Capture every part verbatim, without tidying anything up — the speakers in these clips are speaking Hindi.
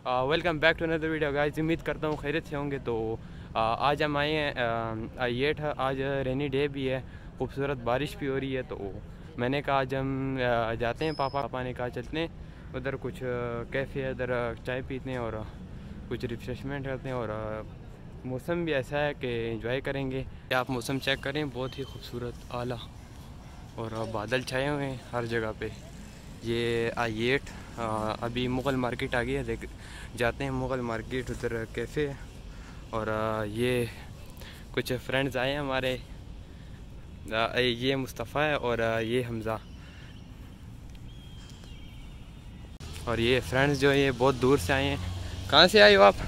Welcome back to another video guys. उम्मीद करता हूँ खैरियत से होंगे। तो uh, आज हम आए हैं ये था, आज रेनी डे भी है, खूबसूरत बारिश भी हो रही है। तो मैंने कहा आज हम uh, जाते हैं, पापा पापा ने कहा चलते हैं उधर, कुछ कैफ़े है उधर, चाय पीते हैं और कुछ रिफ्रेशमेंट करते हैं। और uh, मौसम भी ऐसा है कि एंजॉय करेंगे। आप मौसम चेक करें, बहुत ही खूबसूरत आला, और uh, बादल छाए हुए हैं हर जगह पे। ये आई एट अभी मुग़ल मार्केट आ गई है, देख जाते हैं मुग़ल मार्केट, उधर कैफ़े है। और आ, ये कुछ फ्रेंड्स आए हैं हमारे, आ, ये मुस्तफ़ा है और आ, ये हमज़ा, और ये फ्रेंड्स जो है ये बहुत दूर से आए हैं। कहाँ से आए हो आप?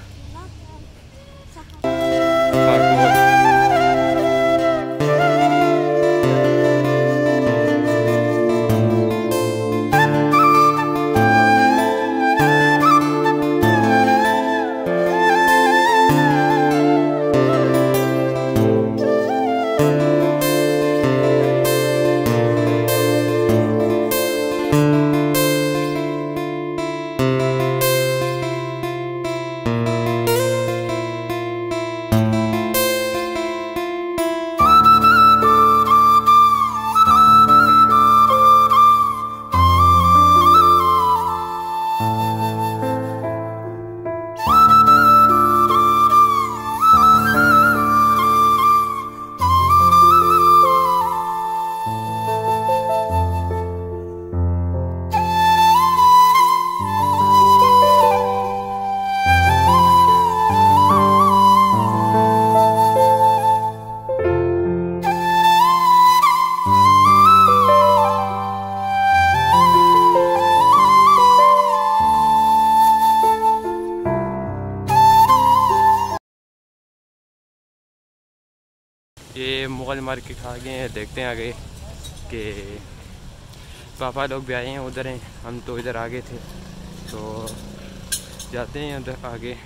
ये मुग़ल मार्केट आ गए हैं, देखते हैं आगे कि पापा लोग भी आए हैं, उधर हैं, हम तो इधर आगे थे, तो जाते हैं उधर आगे।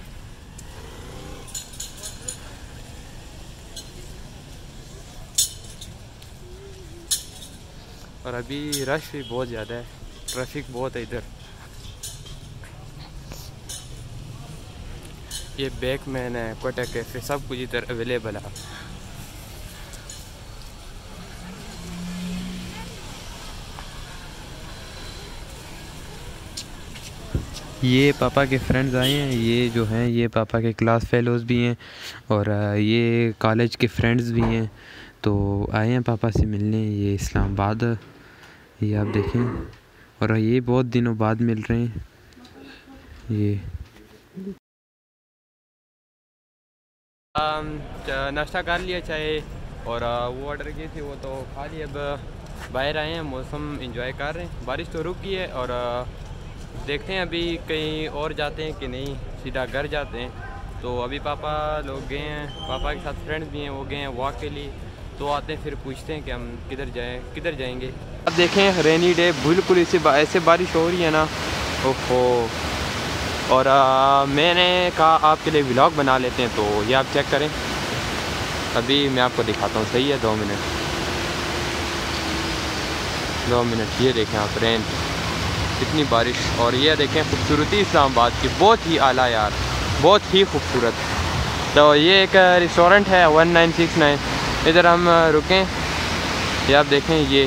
और अभी रश भी बहुत ज़्यादा है, ट्रैफिक बहुत है इधर। ये बैकमैन है, कोटा कैफ़े, सब कुछ इधर अवेलेबल है। ये पापा के फ्रेंड्स आए हैं, ये जो हैं ये पापा के क्लास फेलोज़ भी हैं, और ये कॉलेज के फ्रेंड्स भी हैं, तो आए हैं पापा से मिलने। ये इस्लामाबाद, ये आप देखें, और ये बहुत दिनों बाद मिल रहे हैं। ये नाश्ता कर लिया चाय, और वो ऑर्डर की थी वो तो खा लिया। अब बाहर आए हैं, मौसम एंजॉय कर रहे हैं। बारिश तो रुक गई है, और देखते हैं अभी कहीं और जाते हैं कि नहीं, सीधा घर जाते हैं। तो अभी पापा लोग गए हैं, पापा के साथ फ्रेंड्स भी हैं, वो गए हैं वॉक के लिए। तो आते हैं फिर पूछते हैं कि हम किधर जाएं, किधर जाएंगे। अब देखें रेनी डे, बिल्कुल इसे बा, ऐसे बारिश हो रही है ना, ओहो। और आ, मैंने कहा आपके लिए व्लॉग बना लेते हैं, तो ये आप चेक करें। अभी मैं आपको दिखाता हूँ, सही है? दो मिनट दो मिनट ये देखें आप, रेन, इतनी बारिश, और ये देखें खूबसूरती इस्लामाबाद की, बहुत ही आला यार, बहुत ही खूबसूरत। तो ये एक रेस्टोरेंट है वन नाइन सिक्स नाइन, इधर हम रुकें। ये आप देखें, ये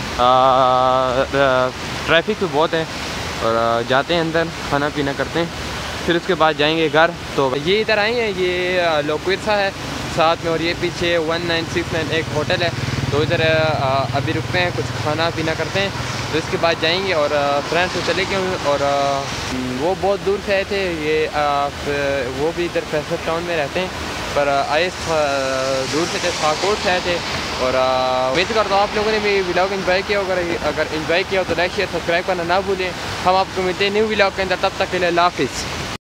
ट्रैफिक तो बहुत है, और जाते हैं अंदर, खाना पीना करते हैं, फिर उसके बाद जाएंगे घर। तो ये इधर आए हैं, ये लोकविरसा है साथ में, और ये पीछे वन नाइन सिक्स नाइन एक होटल है। तो इधर अभी रुकते हैं, कुछ खाना पीना करते हैं, तो इसके बाद जाएंगे। और फ्रेंड्स तो चले गए, और वो बहुत दूर से आए थे, ये वो भी इधर फैसल टाउन में रहते हैं, पर आए दूर से थे, खाकोट से आए थे। और उम्मीद करता हूँ आप लोगों ने भी व्लॉग एंजॉय किया। अगर अगर एंजॉय किया हो तो लाइक शेयर सब्सक्राइब करना ना भूलें। हम आपको मिलते हैं न्यू व्लॉग के अंदर, तब तक के लिए अल्लाह हाफिज़।